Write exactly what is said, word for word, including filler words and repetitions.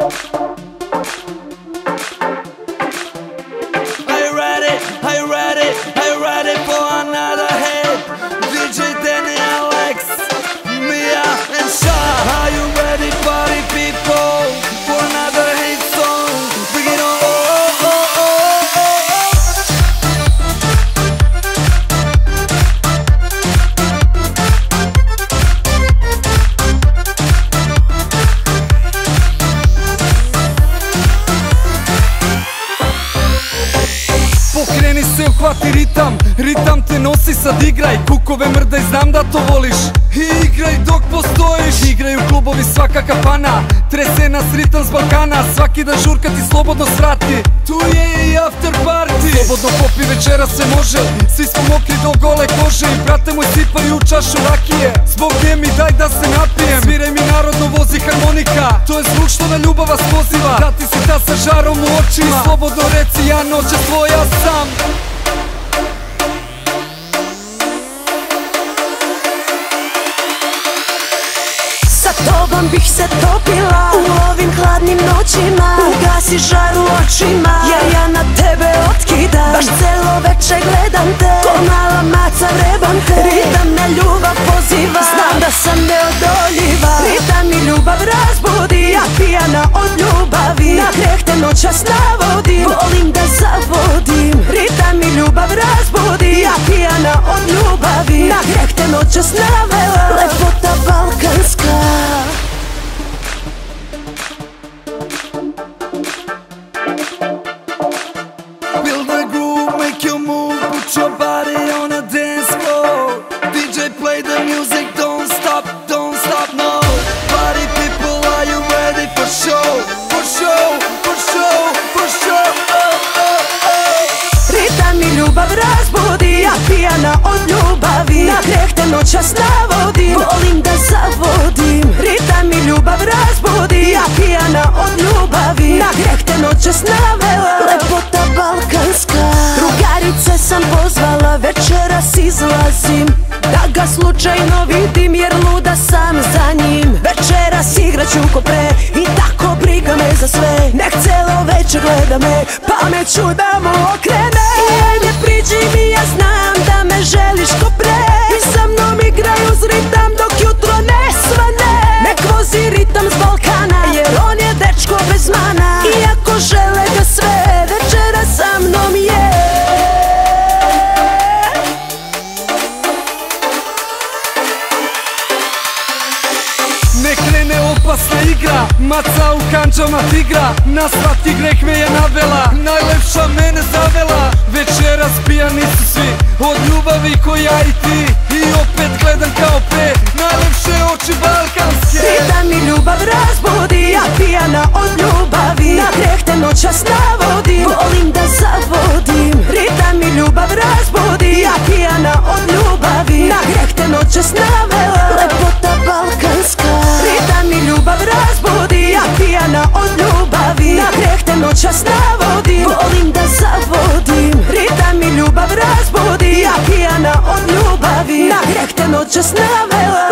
Pokreni se, uhvati ritam, ritam te nosi, sad igraj. Kukove mrdaj, znam da to voliš. I igraj dok postojiš. Igraju klubovi, svaka kafana, trese nas ritam s Balkana. Svaki dan žurka ti slobodno svrati, tu je i after party. Slobodno popi, večera se može, svi smo mokri do gole kože. I brate moj sipaju u čašu rakije, zbog nje mi daj da se napijem. Sviraj mi narodno, vozi harmonika, to je zvuk što na ljubav vas poziva. Da ti si ta sa žarom u očima, i slobodno reci ja noćas tvoja sam. Sa tobom bih se topila u ovim hladnim noćima. Ugasi žar u očima, jer ja na tebe otkidam. Baš celo veče gledam te, ko mala maca vrebam te. Ritam na ljubav poziva, znam da sam neodoljiva. Ritam mi ljubav razbudi, ja pijana od ljubavi. Na greh te noćas navodim, volim da zavodim. Ritam mi ljubav razbudi, ja pijana od ljubavi. Na greh te noćas navela, lepota balkanska. Feel the groove, make you move, put your body on a dance floor. D J play the music, don't stop, don't stop, no. Party people, are you ready for show? For show, for show, for show, oh, oh, oh. Ritam mi ljubav razbudi, ja pijana od ljubavi. Na greh te noćas navodim, volim da zavodim. Ritam mi ljubav razbudi, ja pijana od ljubavi. Na greh te noćas navela, lepota balkanska. Drugarice sam pozvala, večeras izlazim, da ga slučajno vidim, jer luda sam za njim. Večeras igraću ko pre i tako briga me za sve. Nek celo večer gleda me, pameću da mu okrene. I ajde priđi mi, ja znam da me želiš ko pre. I sa mnom igraj uz ritam dok jutro ne svane. Nek vozi ritam s Balkana, jer on je dečko bez mana. Iako žele ga sve, večera sa mnom je. Ne krene opasna igra, maca u kanđama tigra. Na svaki greh me je navela, najlepša mene zavela. Večeras pijani su svi, od ljubavi ko ja i ti. I opet gledam kao pre, najlepše oči balkanske. Ritam mi ljubav razbudi, ja pijana od ljubavi. Na greh te noćas navodim, volim da zavodim. Ritam mi ljubav razbudi, ja pijana od ljubavi. Na greh te noćas navela, lepota balkanska. Ritam mi ljubav razbudi, ja pijana od ljubavi. Na greh te noćas navodim, volim da zavodim. Ritam mi ljubav razbudi, ja pijana od ljubavi. Na greh te noćas navela.